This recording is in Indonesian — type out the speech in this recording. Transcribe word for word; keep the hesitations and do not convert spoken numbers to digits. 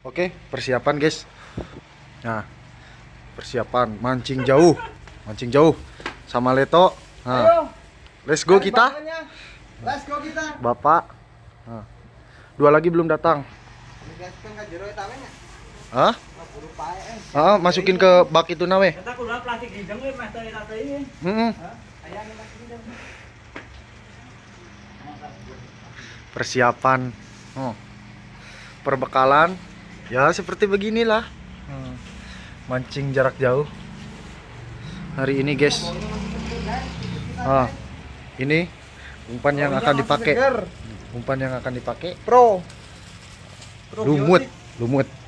Oke, persiapan guys. Nah, persiapan mancing jauh, mancing jauh sama Leto. Nah, Ayo, let's go cari kita. bahannya. Let's go kita. Bapak. Nah, dua lagi belum datang. Digaskan ka jero eta we nya. Hah? Buru pae eh. Ah, masukin ke bak itu nawe. Kita kudu plastik hidung we mah teh eta teh. Heeh. Aya nu plastik hidung. Persiapan. Oh. Perbekalan. Ya seperti beginilah. Hmm. Mancing jarak jauh. Hari ini guys. Ah, ini umpan yang akan dipakai. Umpan yang akan dipakai. Pro. Lumut, lumut.